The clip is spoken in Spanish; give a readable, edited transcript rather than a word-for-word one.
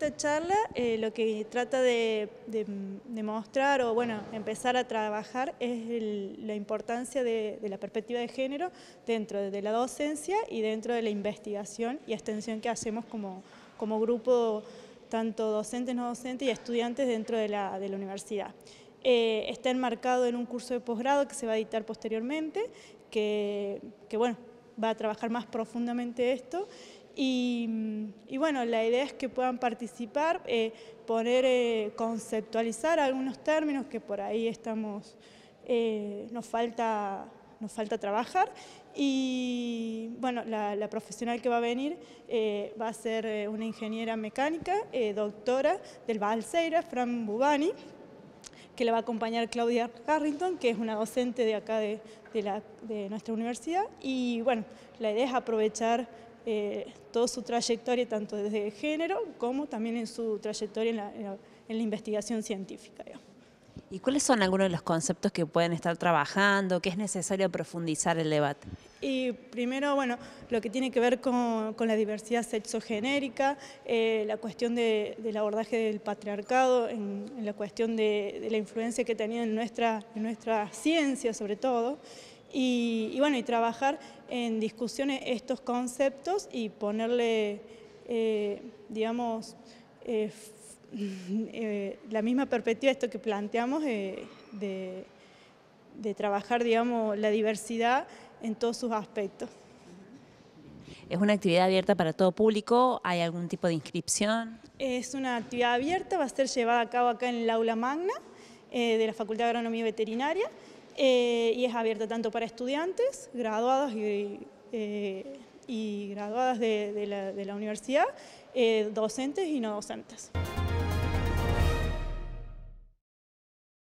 esta charla lo que trata de mostrar o bueno, empezar a trabajar es la importancia de la perspectiva de género dentro de la docencia y dentro de la investigación y extensión que hacemos como grupo, tanto docentes, no docentes y estudiantes dentro de la universidad. Está enmarcado en un curso de posgrado que se va a dictar posteriormente, que bueno, va a trabajar más profundamente esto. Y bueno, la idea es que puedan participar, conceptualizar algunos términos que por ahí estamos, nos falta trabajar. Y bueno, la profesional que va a venir va a ser una ingeniera mecánica, doctora del Balseira, Fran Bubani, que la va a acompañar Claudia Carrington, que es una docente de acá de nuestra universidad. Y bueno, la idea es aprovechar toda su trayectoria, tanto desde género como también en su trayectoria en la investigación científica. ¿Y cuáles son algunos de los conceptos que pueden estar trabajando? ¿Qué es necesario profundizar el debate? Y primero, bueno, lo que tiene que ver con la diversidad sexogenérica, la cuestión del abordaje del patriarcado, en la cuestión de la influencia que tenía en nuestra ciencia sobre todo, y bueno, y trabajar en discusiones estos conceptos y ponerle, digamos, la misma perspectiva, esto que planteamos, de trabajar, digamos, la diversidad en todos sus aspectos. ¿Es una actividad abierta para todo público? ¿Hay algún tipo de inscripción? Es una actividad abierta, va a ser llevada a cabo acá en el aula magna de la Facultad de Agronomía y Veterinaria, y es abierta tanto para estudiantes, graduados y graduadas de la universidad, docentes y no docentes.